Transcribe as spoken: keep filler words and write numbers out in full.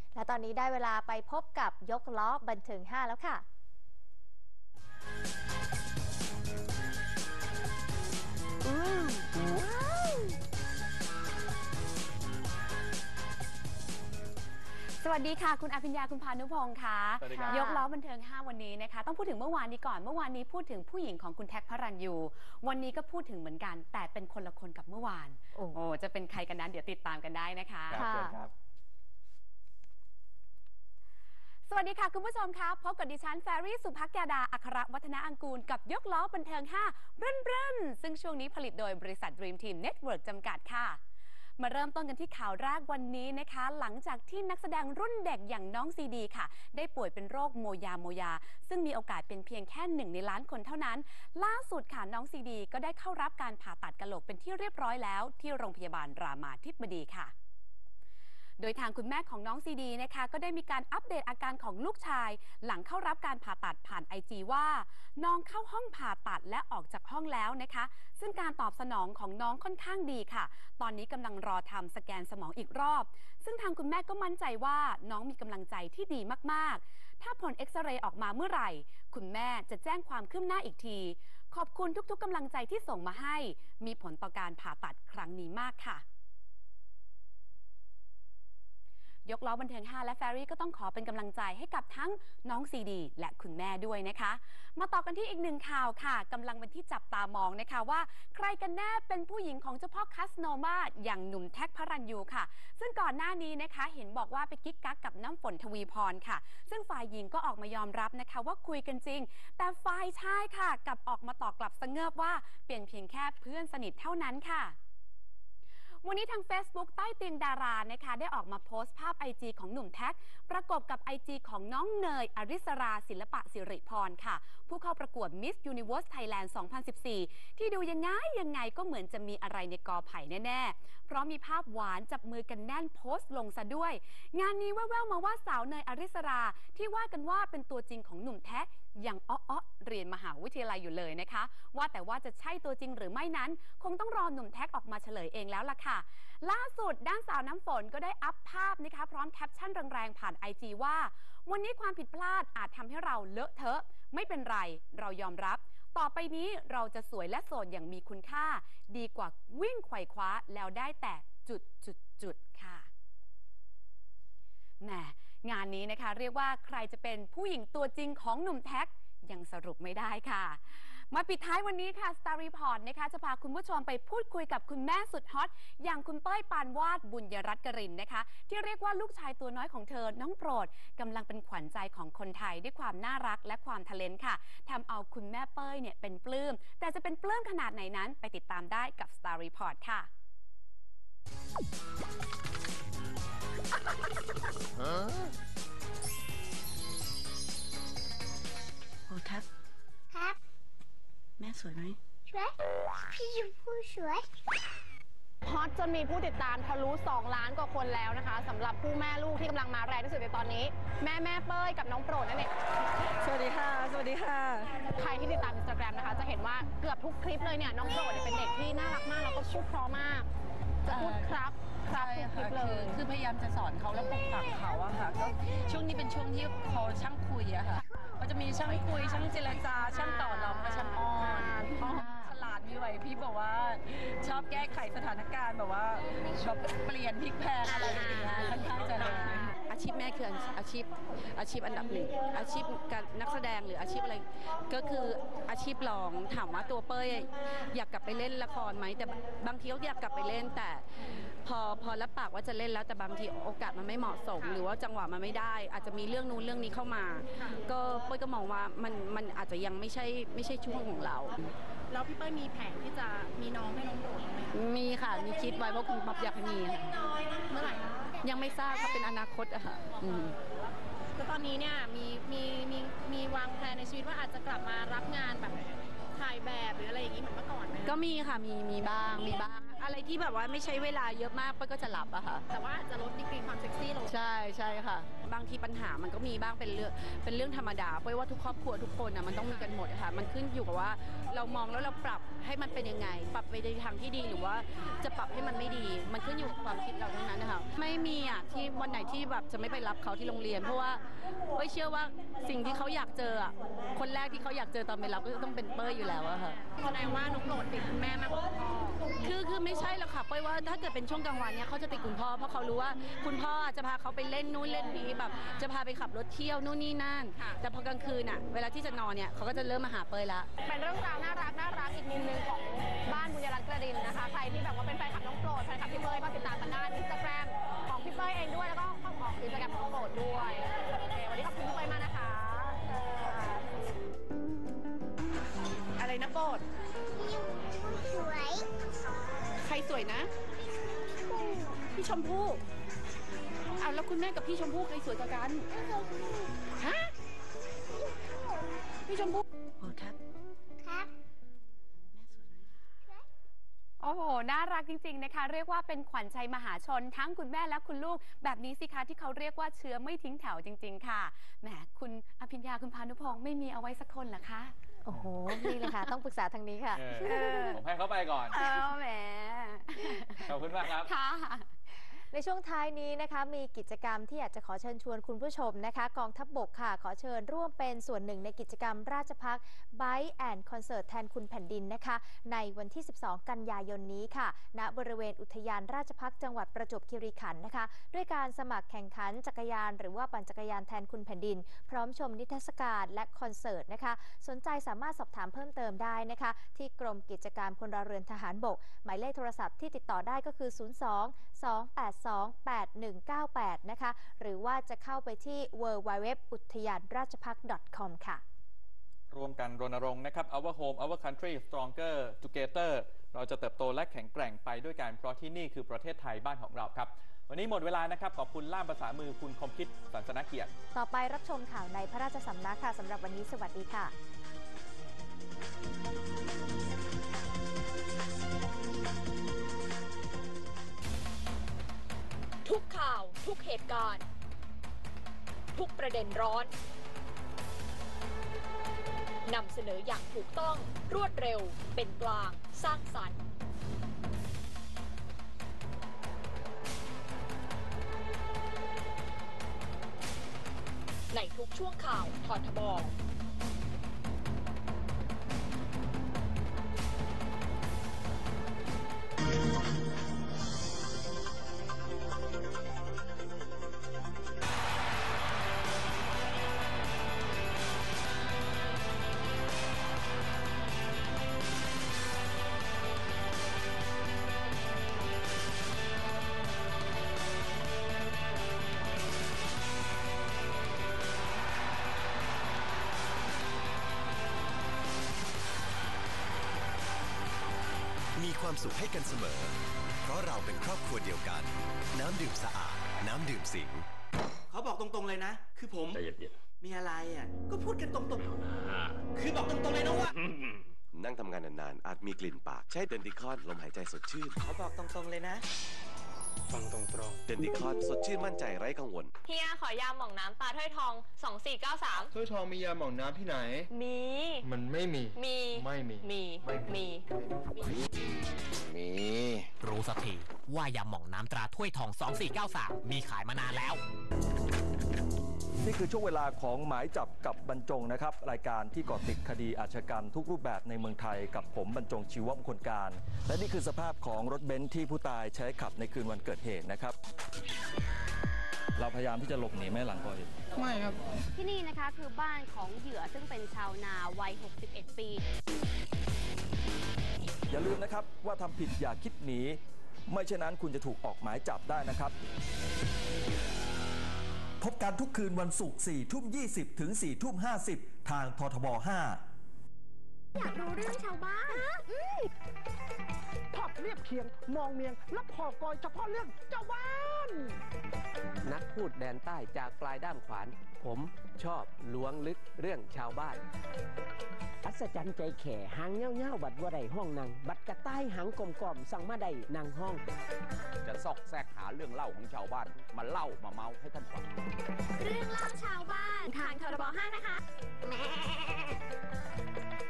และตอนนี้ได้เวลาไปพบกับยกล้อบันเทิงห้าแล้วค่ะสวัสดีค่ะคุณอภิญญาคุณพานุพงศ์ค่ะยกล้อบันเทิงห้าวันนี้นะคะต้องพูดถึงเมื่อวานนี้ก่อนเมื่อวานนี้พูดถึงผู้หญิงของคุณแท็กพระรันยูวันนี้ก็พูดถึงเหมือนกันแต่เป็นคนละคนกับเมื่อวานโอ้จะเป็นใครกันนั้นเดี๋ยวติดตามกันได้นะคะครับสวัสดีค่ะคุณผู้ชมคะพบกับดิฉันแฟรี่สุภักยาดาอัครวัฒนาอังกูลกับยกล้อบันเทิงห้าเรื่นเรื่นซึ่งช่วงนี้ผลิตโดยบริษัท Dream Team Network จำกัดค่ะมาเริ่มต้นกันที่ข่าวแรกวันนี้นะคะหลังจากที่นักแสดงรุ่นเด็กอย่างน้องซีดีค่ะได้ป่วยเป็นโรคโมยาโมยาซึ่งมีโอกาสเป็นเพียงแค่หนึ่งในล้านคนเท่านั้นล่าสุดค่ะน้องซีดีก็ได้เข้ารับการผ่าตัดกะโหลกเป็นที่เรียบร้อยแล้วที่โรงพยาบาลรามาธิบดีค่ะโดยทางคุณแม่ของน้องซีดีนะคะก็ได้มีการอัปเดตอาการของลูกชายหลังเข้ารับการผ่าตัดผ่านไอจีว่าน้องเข้าห้องผ่าตัดและออกจากห้องแล้วนะคะซึ่งการตอบสนองของน้องค่อนข้างดีค่ะตอนนี้กำลังรอทำสแกนสมองอีกรอบซึ่งทางคุณแม่ก็มั่นใจว่าน้องมีกำลังใจที่ดีมากๆถ้าผลเอ็กซเรย์ออกมาเมื่อไหร่คุณแม่จะแจ้งความคืบหน้าอีกทีขอบคุณทุกๆกำลังใจที่ส่งมาให้มีผลต่อการผ่าตัดครั้งนี้มากค่ะยกล้อบันเทิงห้าและแฟรี่ก็ต้องขอเป็นกำลังใจให้กับทั้งน้องซีดีและคุณแม่ด้วยนะคะมาต่อกันที่อีกหนึ่งข่าวค่ะกำลังเป็นที่จับตามองนะคะว่าใครกันแน่เป็นผู้หญิงของเจ้าพ่อคาสโนมาอย่างหนุ่มแท็กพระรันยูค่ะซึ่งก่อนหน้านี้นะคะเห็นบอกว่าไปกิ๊กกักกับน้ำฝนทวีพรค่ะซึ่งฝ่ายหญิงก็ออกมายอมรับนะคะว่าคุยกันจริงแต่ฝ่ายชายค่ะกลับออกมาตอบกลับเสงือบว่าเป็นเพียงแค่เพื่อนสนิทเท่านั้นค่ะวันนี้ทาง Facebook ใต้เตียงดารานะคะได้ออกมาโพสต์ภาพ ไอ จี ของหนุ่มแท็กประกบกับ ไอ จี ของน้องเนยอริสราศิลปะสิริพรค่ะผู้เข้าประกวด Miss Universe Thailand สองพันสิบสี่ที่ดูยังไงยังไงก็เหมือนจะมีอะไรในกอไผ่แน่ๆเพราะมีภาพหวานจับมือกันแน่นโพสต์ลงซะด้วยงานนี้แว่วๆมาว่าสาวเนยอริสราที่ว่ากันว่าเป็นตัวจริงของหนุ่มแท็กยังอ้อๆเรียนมหาวิทยาลัยอยู่เลยนะคะว่าแต่ว่าจะใช่ตัวจริงหรือไม่นั้นคงต้องรอหนุ่มแท็กออกมาเฉลยเองแล้วล่ะค่ะล่าสุดด้านสาวน้ำฝนก็ได้อัพภาพนะคะพร้อมแคปชั่นแรงๆผ่าน ไอ จี ว่าวันนี้ความผิดพลาดอาจทำให้เราเลอะเทอะไม่เป็นไรเรายอมรับต่อไปนี้เราจะสวยและโสดอย่างมีคุณค่าดีกว่าวิ่งไขว่คว้าแล้วได้แต่จุดจุดจุดค่ะแหมงานนี้นะคะเรียกว่าใครจะเป็นผู้หญิงตัวจริงของหนุ่มแท็กยังสรุปไม่ได้ค่ะมาปิดท้ายวันนี้ค่ะ Star Report นะคะจะพาคุณผู้ชมไปพูดคุยกับคุณแม่สุดฮอตอย่างคุณเป้ยปานวาดบุญยรัตน์กรินนะคะที่เรียกว่าลูกชายตัวน้อยของเธอน้องโปรดกำลังเป็นขวัญใจของคนไทยด้วยความน่ารักและความทะเลนค่ะทำเอาคุณแม่เป้ยเนี่ยเป็นปลื้มแต่จะเป็นปลื้มขนาดไหนนั้นไปติดตามได้กับ Star Report ค่ะโอ้แท็บครับแม่สวยไหมสวยพี่ชมพู่สวยฮอตจนมีผู้ติดตามทะลุสองล้านกว่าคนแล้วนะคะสำหรับคู่แม่ลูกที่กำลังมาแรงที่สุดในตอนนี้แม่แม่เป้ยกับน้องโปรดนั่นเองสวัสดีค่ะสวัสดีค่ะใครที่ติดตาม อินสตาแกรม นะคะจะเห็นว่าเกือบทุกคลิปเลยเนี่ยน้องโปรดเป็นเด็กที่น่ารักมากแล้วก็พูดเพราะมากจะพูดครับครับทุกคลิปเลยคือพยายามจะสอนเขาแล้วปลูกฝังเขาอะค่ะก็ช่วงนี้เป็นช่วงที่เขาช่างคุยอะค่ะเขาจะมีช่างคุยช่างเจรจาช่างต่อรองและช่างอ้อนฉลาดมีไหวพี่บอกว่าชอบแก้ไขสถานการณ์แบบว่าแบบเปลี่ยนพลิกแพลงอะไรอย่างเงี้ยค่อนข้างจะเลยอาชีพแม่คืออาชีพอาชีพอันดับหนึ่งอาชีพการนักแสดงหรืออาชีพอะไรก็คืออาชีพรองถามว่าตัวเป้ยอยากกลับไปเล่นละครไหมแต่บางทีก็อยากกลับไปเล่นแต่พอพอรับปากว่าจะเล่นแล้วแต่บางทีโอกาสมันไม่เหมาะสมหรือว่าจังหวะมันไม่ได้อาจจะมีเรื่องนู้นเรื่องนี้เข้ามาก็เป้ยก็มองว่ามันมันอาจจะยังไม่ใช่ไม่ใช่ช่วงของเราแล้วพี่เป้ยมีแผนที่จะมีน้องให้น้องโปรดไหมมีค่ะมีคิดไว้ว่าคุณป๊อบอยากมีเมื่อไหร่ยังไม่ทราบค่ะเป็นอนาคตอะค่ะแล้วตอนนี้เนี่ยมีมีมีมีวางแผนในชีวิตว่าอาจจะกลับมารับงานแบบถ่ายแบบหรืออะไรอย่างนี้เหมือนเมื่อก่อนไหมก็มีค่ะมีมีบ้างมีบ้างอะไรที่แบบว่าไม่ใช้เวลาเยอะมากเป้ยก็จะหลับอะค่ะแต่ว่าจะลดดีกรีความเซ็กซี่ลงใช่ใช่ค่ะ บางทีปัญหามันก็มีบ้างเป็นเรื่องเป็นเรื่องธรรมดาเป้ยว่าทุกครอบครัวทุกคนอะมันต้องมีกันหมดอะค่ะมันขึ้นอยู่กับว่าเรามองแล้วเราปรับให้มันเป็นยังไง ปรับไปในทางที่ดีหรือว่าจะปรับให้มันไม่ดี มันขึ้นอยู่กับความคิดเราทั้งนั้นนะคะไม่มีอะที่วันไหนที่แบบจะไม่ไปรับเขาที่โรงเรียน เพราะว่าเป้ยเชื่อว่าสิ่งที่เขาอยากเจออะคนแรกที่เขาอยากเจอตอนไปรับก็ต้องเป็นเป้ยอยู่แล้วอะค่ะแสดงว่าน้องโปรดติดคุณแม่มากกว่าคุณพ่อคือคือไม่ใช่หรอกค่ะเป้ยว่าถ้าเกิดเป็นช่วงกลางวันเนี่ยเขาจะติดคุณพ่อเพราะเขารู้ว่าคุณพ่อจะพาเขาไปเล่นนู่นเล่นนี้แบบจะพาไปขับรถเที่ยวนู่นนี่นั่นค่ะแต่พอกลางคืนอ่ะเวลาที่จะนอนเนี่ยเขาก็จะเริ่มมาหาเป้ยละเป็นเรื่องราวน่ารักน่ารักอีกมุมหนึ่งของบ้านบุญยรัตน์กระดินนะคะ ใครที่แบบว่าเป็นแฟนคลับน้องโปรดแฟนคลับพี่เป้ยก็ติดตามกันได้อินสตาแกรมของพี่เป้ยเองด้วยแล้วก็ของอินสตาแกรมของน้องโปรดด้วยโอเควันนี้ขอบคุณพี่เป้ยมากนะคะอะไรนะโปรดสวยใครสวยนะ พี่ชมพู่อ้าวแล้วคุณแม่กับพี่ชมพู่ใครสวยกว่ากัน ฮะ พี่ชมพู่อ๋อครับครับโอ้โห น่ารักจริงๆนะคะ เรียกว่าเป็นขวัญใจมหาชนทั้งคุณแม่และคุณลูกแบบนี้สิคะที่เขาเรียกว่าเชื้อไม่ทิ้งแถวจริงๆค่ะแหมคุณอภิญญาคุณพานุพงศ์ไม่มีเอาไว้สักคนเหรอคะโอ้โห นี่เลยค่ะ ต้องปรึกษาทางนี้ค่ะเออผมให้เขาไปก่อนเออแหมขอบคุณมากครับค่ะในช่วงท้ายนี้นะคะมีกิจกรรมที่อยากจะขอเชิญชวนคุณผู้ชมนะคะกองทัพบบกค่ะขอเชิญร่วมเป็นส่วนหนึ่งในกิจกรรมราชพักไบค์แอนด์คอนเสิร์ตแทนคุณแผ่นดินนะคะในวันที่สิบสองกันยายนนี้ค่ะณบริเวณอุทยานราชพักจังหวัดประจวบคีรีขันธ์นะคะด้วยการสมัครแข่งขันจักรยานหรือว่าปั่นจักรยานแทนคุณแผ่นดินพร้อมชมนิทรรศการและคอนเสิร์ตนะคะสนใจสามารถสอบถามเพิ่มเติมได้นะคะที่กรมกิจการพลเรือนทหารบกหมายเลขโทรศัพท์ที่ติดต่อได้ก็คือ ศูนย์ สอง สอง แปด สอง แปด หนึ่ง เก้า แปด นะคะหรือว่าจะเข้าไปที่ ดับเบิลยู ดับเบิลยู ดับเบิลยู ดอท อุทยานราชพักษ์ ดอท คอม ค่ะร่วมกันรณรงค์นะครับ Our Home Our Country Stronger Together เราจะเติบโตและแข็งแกร่งไปด้วยกันเพราะที่นี่คือประเทศไทยบ้านของเราครับวันนี้หมดเวลานะครับขอบคุณล่ามภาษามือคุณคมคิดสันสนเกียรติต่อไปรับชมข่าวในพระราชสำนักค่ะสำหรับวันนี้สวัสดีค่ะทุกข่าวทุกเหตุการณ์ทุกประเด็นร้อนนำเสนออย่างถูกต้องรวดเร็วเป็นกลางสร้างสรรค์ในทุกช่วงข่าวททบ. มีความสุขให้กันเสมอเพราะเราเป็นครอบครัวเดียวกันน้ำดื่มสะอาดน้ำดื่มสิงเขาบอกตรงๆเลยนะ คือผมใจเย็นๆมีอะไรอ่ะก็พูดกันตรงๆคือบอกตรงๆเลยนะว่านั่งทำงานนานๆอาจมีกลิ่นปากใช้เดนติคอนลมหายใจสดชื่นเขาบอกตรงๆเลยนะฟังตรงๆเดนติคอนสดชื่นมั่นใจไร้กังวลเฮียขอยาหม่องน้ำตาถ้วยทองสองสี่เก้าสามถ้วยทองมียาหม่องน้ำที่ไหนมีมันไม่มีมีไม่มีมีมีมีรู้สักทีว่ายาหม่องน้ำตราถ้วยทองสองสี่เก้าสามมีขายมานานแล้วนี่คือช่วงเวลาของหมายจับกับบรรจงนะครับรายการที่เกาะติดคดีอาชญากรรมทุกรูปแบบในเมืองไทยกับผมบรรจงชีวมงคลการและนี่คือสภาพของรถเบนซ์ที่ผู้ตายใช้ขับในคืนวันเกิดเหตุนะครับเราพยายามที่จะหลบหนีแม่หลังก่อเหตุไม่ครับที่นี่นะคะคือบ้านของเหยื่อซึ่งเป็นชาวนาวัยหกสิบเอ็ดปีอย่าลืมนะครับว่าทำผิดอย่าคิดหนีไม่เช่นนั้นคุณจะถูกออกหมายจับได้นะครับพบกันทุกคืนวันศุกร์ สี่ทุ่มยี่สิบ ถึง สี่ทุ่มห้าสิบ ทางททบ ห้าอยากรู้เรื่องชาวบ้านทอดเรียบเคียงมองเมียงและพอกอยเฉพาะเรื่องเจ้าบ้านนักพูดแดนใต้จากปลายด้ามขวานผมชอบล้วงลึกเรื่องชาวบ้านอัศจรรย์ใจแข่หางเงี้ยวๆบัดว่าได้ห้องนางบัดกระต่ายหางกลมๆสั่งมาได้นางห้องจะซอกแซกหาเรื่องเล่าของชาวบ้านมาเล่ามาเมาให้ท่านฟังเรื่องเล่าชาวบ้านทางทรบห้านะคะ